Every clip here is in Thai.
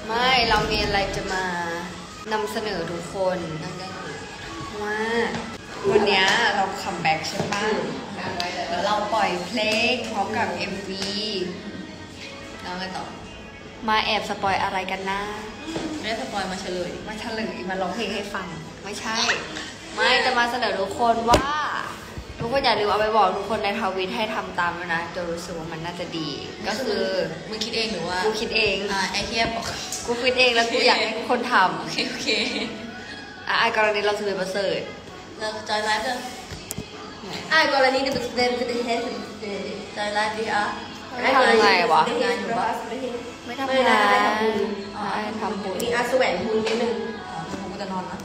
ไม่เรามีอะไรจะมานำเสนอทุกคนว่าวันนี้เราคัมแบ็กใช่ปะแล้วเราปล่อยเพลงพร้อมกับ MV แล้วไงต่อมาแอบสปอยอะไรกันนะไม่ได้สปอยมาเฉลยมาร้องเพลงให้ฟังไม่ใช่ ไม่จะมาเสนอทุกคนว่าทุกคนอย่าลืมเอาไปบอกทุกคนในทวิตให้ทำตามนะจะรู้สึกว่ามันน่าจะดีก็คือมึงคิดเองหรือว่ากูคิดเองไอเทียบอกกูคิดเองแล้วกูอยากให้ทุกคนทำโอเคกรณีเราถือประเสริฐเราจอยไลฟ์เลยกรณีจะเป็นจอยไลฟ์ดีอ่ะไม่ทำไงวะงานอยู่ปะไม่ทำงานทำบุญนี่แสวงบุญนิดนึงกูจะนอนนะ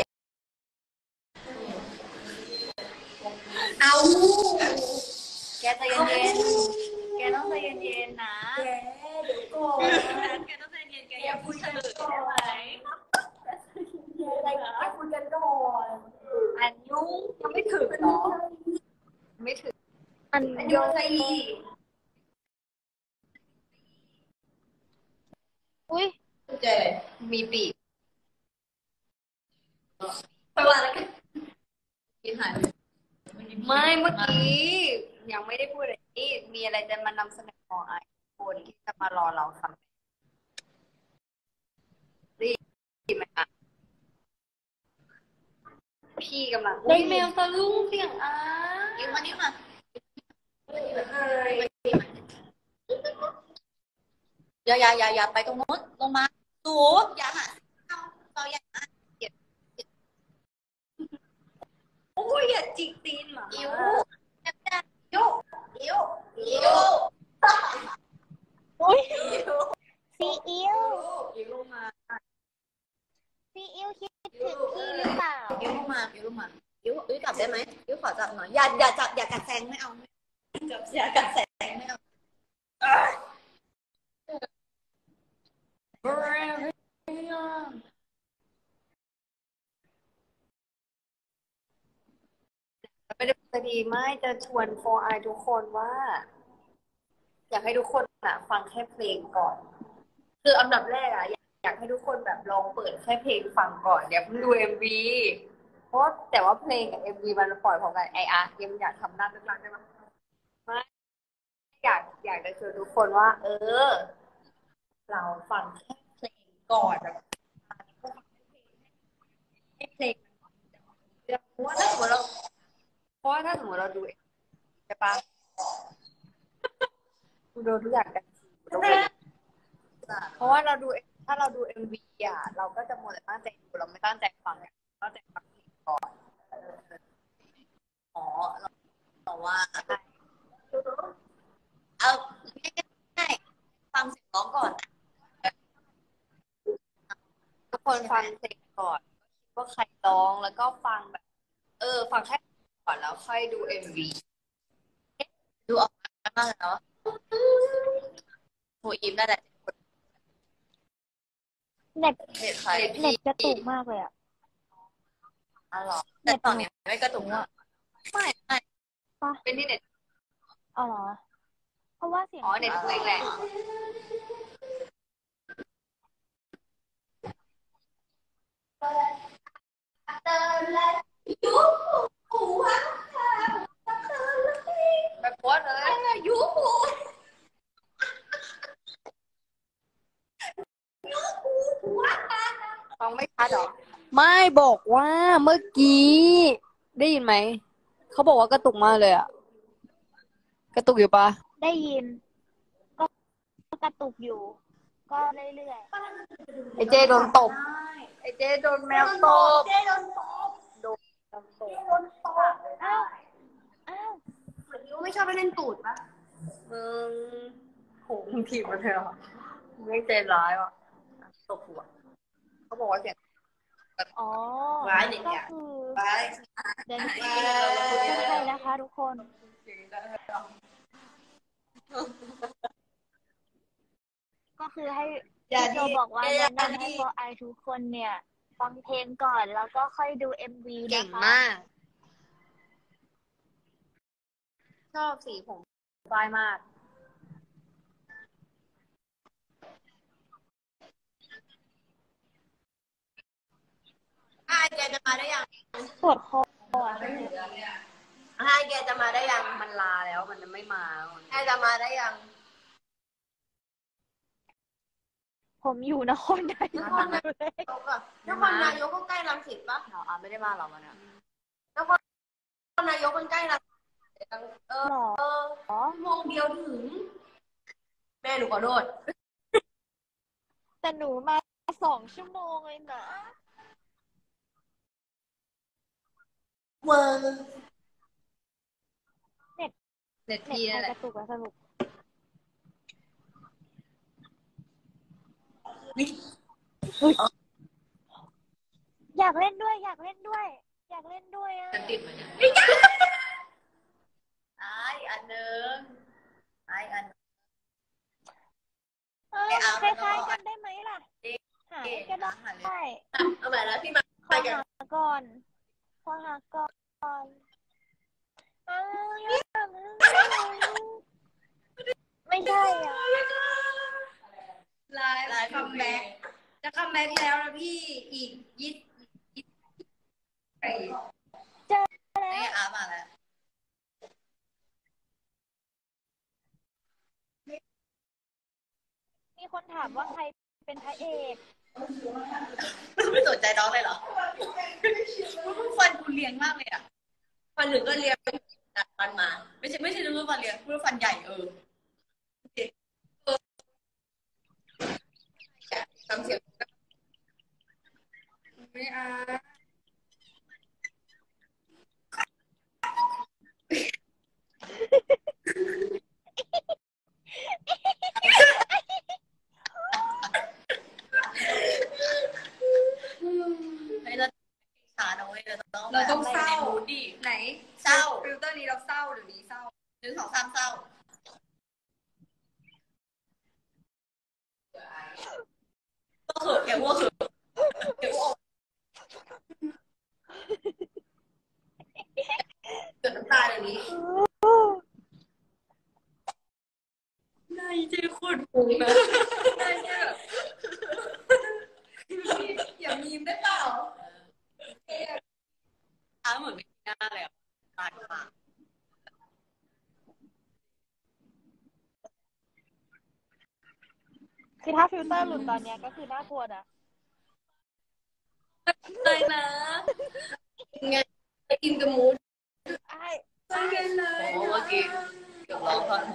เอาแกใจเย็นๆแกต้องใจเย็นๆนะแกเดี๋ยวก่อนแกต้องใจเย็นแกอย่าพูดเฉลยได้ไหมอะไรนะคุยกันก่อนอันยุ่งยังไม่ถึงหรอไม่ถึงอันยงใจอุ้ยเจมีปีกไปว่าอะไรกันกินหายไม่เมื่อกี้ยังไม่ได้พูดอะไรนี่มีอะไรจะมานำเสนอของไอคนที่จะมารอเราทำดีไหมคะพี่กำลังได้แมวตะลุงเสียงยิ้มมานี่มาอย่าไปตรงโน้นลงมาสูอย่าหาต่ออย่าโอ้ยอย่าจิกตีนหมาอิ๋วอิ๋วอิ๋วอิ๋วอุ้ยซีอิ๊วอิ๋วลงมาซีอิ๊วคิดถึงพี่หรือเปล่าอิ๋วลงมาอิ๋วจับได้ไหมอิ๋วขอจับหน่อยอย่าจับอย่ากัดแซงไม่เอาจับอย่ากัดแซงไม่เอาไม่ได้จะดีไม่จะชวนโฟร์ไอทุกคนว่า อยากให้ทุกคนฟังแค่เพลงก่อนคืออันดับแรกอยากให้ทุกคนแบบลองเปิดแค่เพลงฟังก่อนอย่าเพิ่งดูMVเพราะแต่ว่าเพลงกับMVมันปล่อยพร้อมกันยังอยากทำหน้าเป็นรักได้ไหมไม่อยากจะชวนทุกคนว่าเราฟังแค่เพลงก่อนแบบให้เพลงเพราะว่าถ้าสมมติเราดูใช่ปะดูทุกอย่างกันเพราะว่าถ้าเราดูMVเราก็จะมัวแต่ตั้งใจดูเราไม่ตั้งใจฟังตั้งใจฟังเพลงก่อนอ๋อเราว่าเอาง่ายๆฟังเสียงร้องก่อนทุกคนฟังเพลงก่อนว่าใครร้องแล้วก็ฟังแบบฟังแค่ก่อนแล้วค่อยดูMV ดูออกมาบ้างแล้วโหยิ้มได้แหละเน็ตใครเน็ตกระตุกมากเลยอ่ะหรอแต่ตอนนี้ไม่กระตุกอ่ะไม่เป็นที่เน็ตอ๋อเหรอเพราะว่าเสียงเน็ตเพลงแหละแบบว่าเลยยูหูฟังไม่ชัดหรอไม่บอกว่าเมื่อกี้ได้ยินไหมเขาบอกว่ากระตุกมากเลยกระตุกอยู่ปะได้ยินก็กระตุกอยู่ก็เรื่อยๆไอเจโดนตบไอเจโดนแมวตบโดนอ้าวไม่ชอบไปเล่นตูดปะมึงโหมึงถีบมันเลยเหรอไม่ใจร้ายว่ะตบหัวเขาบอกว่าเสียงอ๋อร้ายเนี่ยก็คือร้ายเดี๋ยวนี้ใช่นะคะทุกคนก็คือให้โจบอกว่าแนะนำให้พอไอทุกคนเนี่ยฟังเพลงก่อนแล้วก็ค่อยดูMVนะคะเก่งมากชอบสีผมสบายมากมาได้ยังปวดคอให้แกจะมาได้ยังมันลาแล้วมันไม่มาให้จะมาได้ยังผมอยู่นครนายกนครนายกก็ใกล้รังสิตปะเราไม่ได้มาหรอกมันนครนายกมันใกล้รังสิตหรอชั่วโมงเดียวถึง แม่หนูขอโทษแต่หนูมา2 ชั่วโมงเลยนะเวอร์เน็ตเน็ตพี่ใครนั่นแหกละระตุกอะสรุปอยากเล่นด้วย อยากเล่นด้วย อยากเล่นด้วยอะจะติดมันเนี่ยไอ้อันนึงไอ้อันคล้ายๆกันได้ไหมล่ะ หาก็ได้เอาใหม่แล้วพี่มาขอหาก่อนขอหาก่อนไม่ใช่อ่ะไลฟ์คัมแบ็กจะคัมแบ็กแล้วนะพี่อีก20 ปีเจอแล้วนี่อามาแล้วมีคนถามว่าใครเป็นพระเอกไม่สนใจน้องเลยเหรอฟันคุณเลี้ยงมากเลยอ่ะฟันหนึ่งก็เรียนตัดฟันมาไม่ใช่รู้ว่าฟันเลี้ยงรู้ว่าฟันใหญ่ทำเสียงไม่อาเราต้องเศร้าดิไหนเศร้าฟิลเตอร์นี้เราเศร้าเดี๋ยวนี้เศร้า1 2 3เศร้าก็เขินแกว่าเขินแกว่าเกิดน้ำตาอย่างนี้นายเจคนปุงนะนายเจแบบอย่ามีมได้เปล่าเหมือนไม่น่าเลยอ่ะตายมากคือถ้าฟิลเตอร์หลุดตอนเนี้ยก็คือน่ากลัวนะเลยนะไงไปกินกับหมูไอ้เลยเลยโอ้เมื่อกี้เกือบร้องท่อน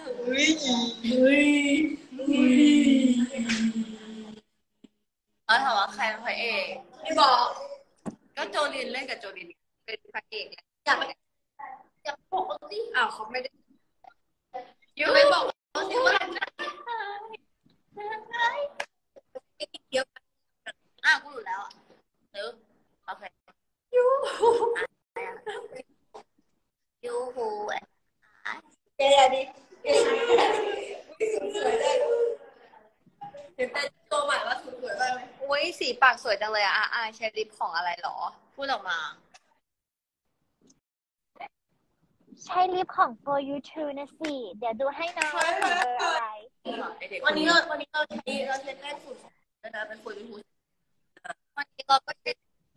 แล้วถามว่าใครเป็นพระเอกพี่บอกก็โจลินเล่นกับโจลินเป็นพระเอกเลยอยากบอกเขาสิอ้าวเขาไม่ได้ยูไม่บอกเขาสิว่าเดี๋ยวอ้าวกูรู้แล้วอ่ะโอเคยูหูแกดิสวยได้เห็นแต่ตัวใหม่ว่าสวยมากเลยอุ้ยสีปากสวยจังเลยอ่ะใช้ลิปของอะไรหรอพูดออกมาใช้ลิปของ For You True นะสิ เดี๋ยวดูให้นะว่าสีเบอร์อะไรวันนี้เราใช้แป้งสูตรนะคะเป็นคนยูทูบวันนี้เราก็ใช้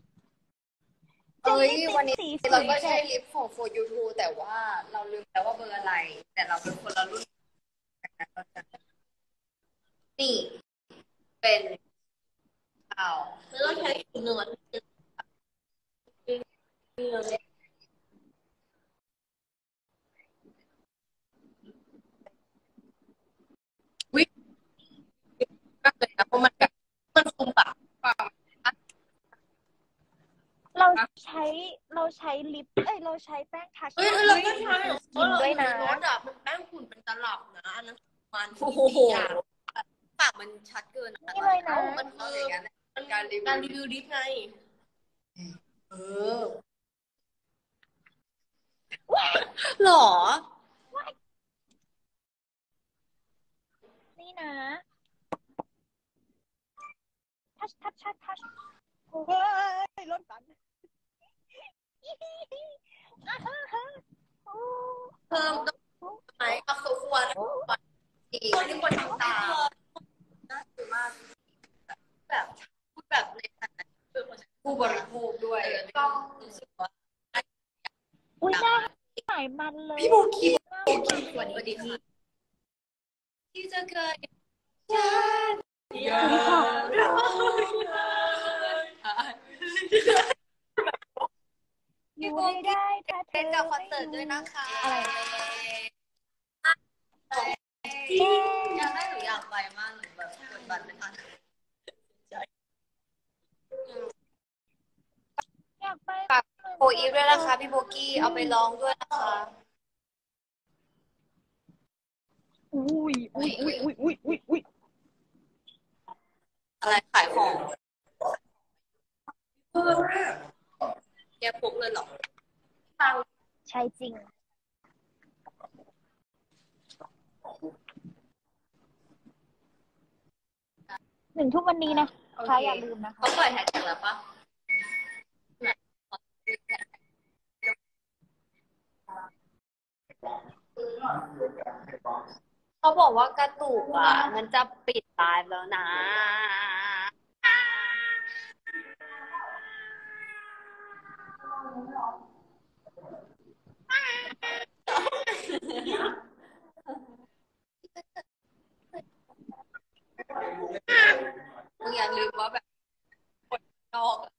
วันนี้เราก็ใช้ลิปของ For You Too แต่ว่าเราลืมแล้วว่าเบอร์อะไร แต่เราเป็นคนละรุ่นนี่เป็นแล้วเราใช้สูตรหนึ่งมากเลยนะเพราะมันแบบมันคุมปากเราใช้ลิปเราใช้แป้งทัชเราก็ใช้ด้วยนะรสอ่ะมันแป้งฝุ่นเป็นตลับนะอันนั้นมันโอ้โหปากมันชัดเกินนี่เลยนะมันอย่างนั้นการรีการวิรีววิวดิฟไงอหรอนี่นะทัชโอ้ยรถตันเพิ่มต้องไหมเอาโซควรคนที่คนทำตาน่าสนมากแบบพูดแบบในฐานะผู้บริโภคด้วยก็รู้สึกว่าอุ้ยหน้าหายมันเลยพี่โบกี้หน้าสวัสดีค่ะที่จะเกิดอยู่ไม่ได้ถ้าเธเป็นอกับคอนเสิร์ตด้วยนะคะอะไรอยากได้หนูอยากไปมากหนูแบบกดบัตรไม่ทันอยากไปโฟอีฟด้วยนะคะพี่โบกี้เอาไปร้องด้วยนะคะอุ้ยอะไรขายของแกพกเลยเหรอใช่จริง 1 ทุ่มวันนี้นะคะอย่าลืมนะคะเขาปล่อยแฮชแท็กแล้วปะเขาบอกว่ากระตุกอ่ะมันจะปิดไลฟ์แล้วนะมึงอย่าลืมว่าแบบคนนอกอะ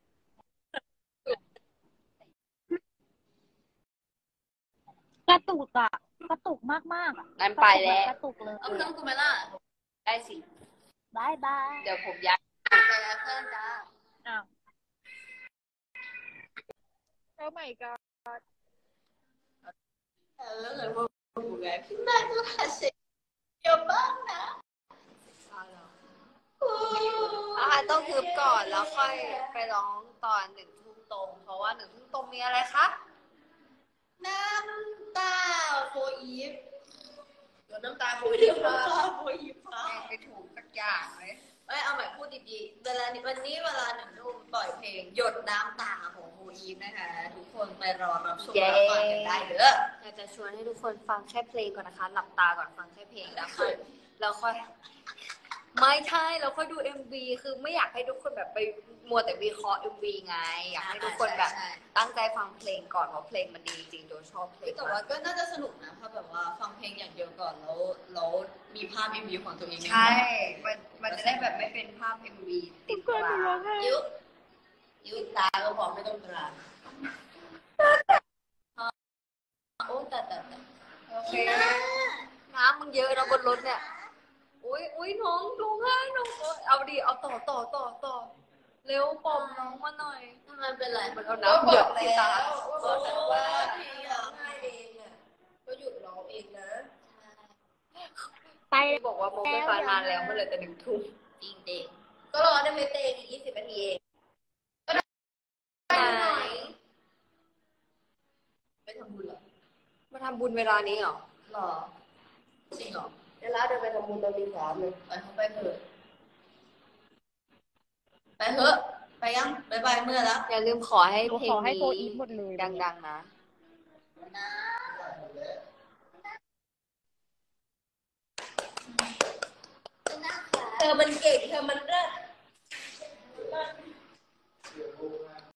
กระตุกอ่ะ กระตุกมากๆอ่ะงั้นไปแล้วกระตุกเลยเอาเครื่องกูไหมล่ะได้สิบายบายเดี๋ยวผมย้ายไปแล้วเพื่อนจ้าอ้าวโอ้ my god แล้วเลยว่ากูไงพี่แม่ก็หาเสียเยอะบ้างนะต้องฮึบก่อนแล้วค่อยไปร้องตอน1 ทุ่มตรง เพราะว่า1 ทุ่มตรงมีอะไรคะน้ำตาโฟอีฟเดี๋ยวน้ำตาโฟอีฟค่ะโฟอีฟค่ะไปถูกสักอย่างเลยเอ้ยเอาใหม่พูดดีๆวันนี้เวลา1 ทุ่มปล่อยเพลงหยดน้ำตาของโฟอีฟนะคะ ทุกคนไปรอรับชมรับฟังกันได้เด้ออยากจะชวนให้ทุกคนฟังแค่เพลงก่อนนะคะ หลับตาก่อนฟังแค่เพลงแล้วค่อยไม่ใช่แล้วค่อยดู MV คือไม่อยากให้ทุกคนแบบไปมัวแต่วิเคราะห์ MV ไง อยากให้ทุกคนแบบตั้งใจฟังเพลงก่อนเพราะเพลงมันดีจริงโดยชอบเพลงแต่ว่าก็น่าจะสนุกนะถ้าแบบว่าฟังเพลงอย่างเดียวก่อนแล้วมีภาพ MV ของตัวเองใช่มันจะได้แบบไม่เป็นภาพ MV ติดตายุตาก็บอกไม่ต้องตราโอ้แต่โอเคน้ำมึงเยอะนะบนรถเนี่ยอุ้ยน้องร้องไห้น้องเอาดิเอาต่อเร็วปลอบน้องมาหน่อยทำไมเป็นไรมันเอาน้ำหยดที่ตาบอกว่าพี่ร้องไห้เองอ่ะก็หยุดร้องเองนะไปบอกว่าโมไม่มานานแล้วเมื่อไหร่จะ1 ทุ่มจริงเด็กก็รอได้ไม่เตงอีก20 นาทีเองก็ได้หน่อยไปทำบุญเหรอมาทำบุญเวลานี้เหรอหรอจริงเหรอเดี๋ยวเราเดินไปทำบุญตอนตี 3เลยไปเขาไปเถอะไปเถอะไปยังไปเมื่อแล้วอย่าลืมขอให้เพลงขอให้โฟนี้อีฟหมดเลยดังๆนะเธอมันเก่งเธอมันเลิศ